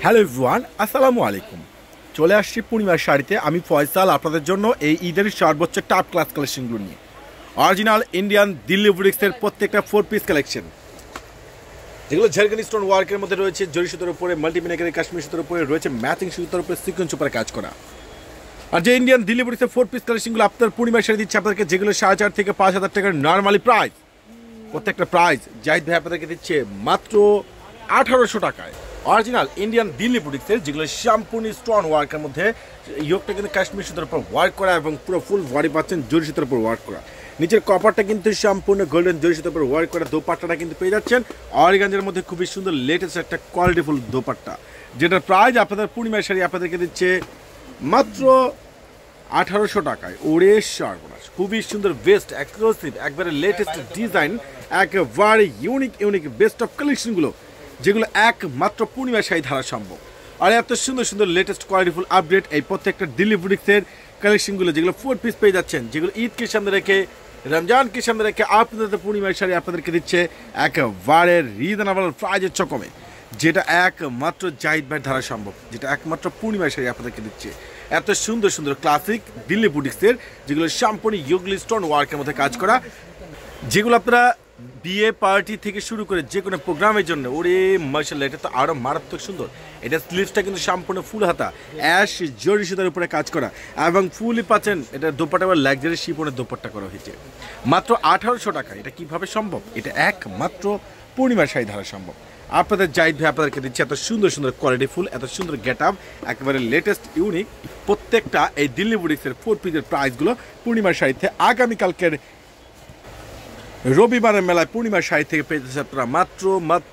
Hello everyone, আসসালামু আলাইকুম। চলে আসছি পূর্ণিমার শাড়িতে। আমি ফয়সাল আপনাদের জন্য এই ঈদের সর্বোচ্চ টপ ক্লাস কালেকশনগুলো নিয়ে অরিজিনাল ইন্ডিয়ান দিল্লি বুটিক্সের প্রত্যেকটা 4 পিস কালেকশন, যেগুলো ঝাড়খান্ড স্টোন ওয়ার্কের মধ্যে রয়েছে, জরি সুতোর উপরে মাল্টিমিনেকারি কাশ্মীর সুতোর উপরে রয়েছে, ম্যাচিং সুতোর উপরে সিকোয়েন্স উপরে কাজ করা। আর যে ইন্ডিয়ান দিল্লি বুটিক্সের 4 পিস কালেকশনগুলো আপনার পূর্ণিমার শাড়ি দিচ্ছে আপনাদেরকে, যেগুলো 4,500 থেকে 5,000 টাকার নর্মালি প্রাইস। প্রত্যেকটা প্রাইস জাহিদ ভাই আপনাদেরকে দিচ্ছে মাত্র 1800 টাকায়। অরিজিনাল ইন্ডিয়ান দিল্লি বুটিক্সের, যেগুলো সম্পূর্ণ স্টোন ওয়ার্কের মধ্যে, ইয়োগটা কিন্তু কাশ্মীর সুতোর উপর ওয়ার্ক করা এবং পুরো ফুল বডি পাচ্ছেন জরি সুতোর উপর ওয়ার্ক করা। নিচের কপারটা কিন্তু সম্পূর্ণ গোল্ডেন জরি সুতোর উপর ওয়ার্ক করা। দোপাট্টাটা কিন্তু পেয়ে যাচ্ছেন অরিগাঞ্জের মধ্যে খুবই সুন্দর লেটেস্ট একটা কোয়ালিটিফুল দোপাট্টা, যেটার প্রাইস আপনাদের পূর্ণিমার শাড়ি আপনাদেরকে দিচ্ছে মাত্র 1800 টাকায়। ওরে সর্বনাশ, খুবই সুন্দর বেস্ট এক্সক্লুসিভ একবারে লেটেস্ট ডিজাইন, একেবারে ইউনিক বেস্ট অফ কালেকশনগুলো, যেগুলো একমাত্র পূর্ণিমার শাড়ি ধারা সম্ভব। আর এত সুন্দর সুন্দর লেটেস্ট কোয়ালিটিফুল আপডেট এই প্রত্যেকটা দিল্লি বুটিক্সের কালেকশনগুলো, যেগুলো 4 পিস পেয়ে যাচ্ছেন, যেগুলো ঈদকে সামনে রেখে, রমজানকে সামনে রেখে আপনাদের পূর্ণিমার শাড়ি আপনাদেরকে দিচ্ছে একেবারে রিজনেবল প্রাইজের চকমে, যেটা একমাত্র জাহিদ ভাইয়ের ধারা সম্ভব, যেটা একমাত্র পূর্ণিমার শাড়ি আপনাদেরকে দিচ্ছে। এত সুন্দর সুন্দর ক্লাসিক দিল্লি বুটিক্সের, যেগুলো সম্পূর্ণ ইয়োগলি স্টোন ওয়ার্কের মধ্যে কাজ করা, যেগুলো আপনারা বিয়ে পার্টি থেকে শুরু করে যে কোনো প্রোগ্রামের জন্য, ওরে মাশাআল্লাহ, এটা তো আরও মারাত্মক সুন্দর। এটা স্লিভসটা কিন্তু সম্পূর্ণ ফুল হাতা অ্যাশ জরি সুতার উপরে কাজ করা এবং ফুলই পাচ্ছেন। এটা দোপাট্টা বা লাক্সারি শিপনের দোপাট্টা করা হয়েছে মাত্র 1800 টাকা। এটা কিভাবে সম্ভব? এটা একমাত্র পূর্ণিমার শাড়ি ধারা সম্ভব। আপনাদের জাহিদ ভাই আপনাদেরকে দিচ্ছে এত সুন্দর সুন্দর কোয়ালিটি ফুল, এত সুন্দর গেট আপ, একেবারে লেটেস্ট ইউনিক প্রত্যেকটা এই দিল্লি বুটিক্সের 4 পিসের প্রাইসগুলো পূর্ণিমার শাড়িতে আগামীকালকের রবিবারের মেলায় পূর্ণিমার শাড়ি থেকে পেয়ে যাচ্ছে আপনারা মাত্র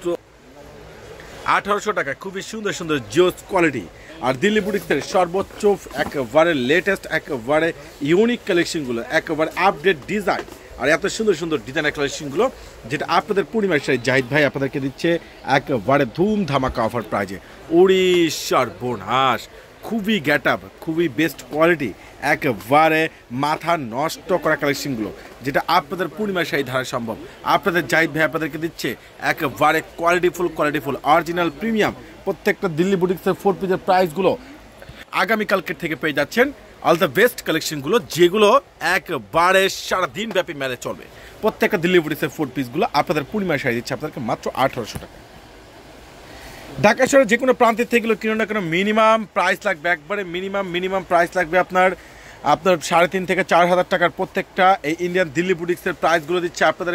1800 টাকা। খুবই সুন্দর সুন্দর জোস কোয়ালিটি আর দিল্লি বুটিক্সের সর্বোচ্চ একেবারে লেটেস্ট একেবারে ইউনিক কালেকশনগুলো, একেবারে আপডেট ডিজাইন আর এত সুন্দর সুন্দর ডিজাইনের কালেকশনগুলো, যেটা আপনাদের পূর্ণিমার শাড়ি জাহিদ ভাই আপনাদেরকে দিচ্ছে একেবারে ধুম ধামাকা অফার প্রাইজে। উড়িষ্যার বোনাস, খুবই গেট আপ, খুবই বেস্ট কোয়ালিটি, একেবারে মাথা নষ্ট করা কালেকশনগুলো, যেটা আপনাদের পূর্ণিমার শাড়ি ধারা সম্ভব। আপনাদের জাহিদ ভাই আপনাদেরকে দিচ্ছে একেবারে কোয়ালিটিফুল অরিজিনাল প্রিমিয়াম প্রত্যেকটা দিল্লি বুটিক্সের 4 পিসের প্রাইসগুলো আগামীকালকের থেকে পেয়ে যাচ্ছেন অল দ্য বেস্ট কালেকশনগুলো, যেগুলো একবারে সারাদিন ব্যাপী মেলে চলবে। প্রত্যেকটা দিল্লি বুটিক্সের 4 পিসগুলো আপনাদের পূর্ণিমার শাড়ি দিচ্ছে আপনাদেরকে মাত্র 1800 টাকা। ঢাকা শহরে যে কোনো প্রান্তের থেকে কিনুন না কেন, মিনিমাম প্রাইস লাগবে, একবারে মিনিমাম প্রাইস লাগবে আপনার 3,500 থেকে 4,000 টাকার। প্রত্যেকটা এই ইন্ডিয়ান দিল্লি বুটিক্সের প্রাইসগুলো দিচ্ছে আপনাদের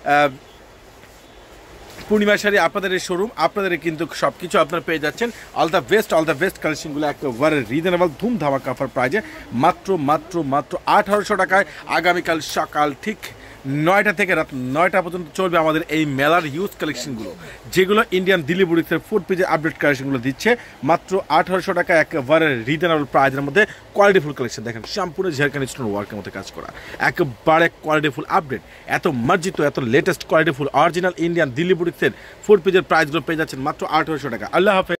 পূর্ণিমা শাড়ি, আপনাদের এই শোরুম, আপনাদের কিন্তু সব কিছু আপনারা পেয়ে যাচ্ছেন অল দ্য বেস্ট কালেকশনগুলো একেবারে রিজনেবল ধুম ধামাকা অফার প্রাইজে মাত্র 1800 টাকায়। আগামীকাল সকাল ঠিক 9টা থেকে রাত 9টা পর্যন্ত চলবে আমাদের এই মেলার ইউজ কালেকশনগুলো, যেগুলো ইন্ডিয়ান দিল্লি বুটিক্সের 4 পিসের আপডেট কালেকশনগুলো দিচ্ছে মাত্র 1800 টাকা, একেবারে রিজনেবল প্রাইজের মধ্যে কোয়ালিটিফুল কালেকশন। দেখেন সম্পূর্ণ ঝাড়খান্ড স্টোন ওয়ার্কের মধ্যে কাজ করা, একেবারে কোয়ালিটিফুল আপডেট, এত মার্জিত, এত latest quality full original Indian Delhi বুটিক্সের 4 পিসের প্রাইসগুলো পেয়ে যাচ্ছেন মাত্র 1800 টাকা। আল্লাহ হাফেজ।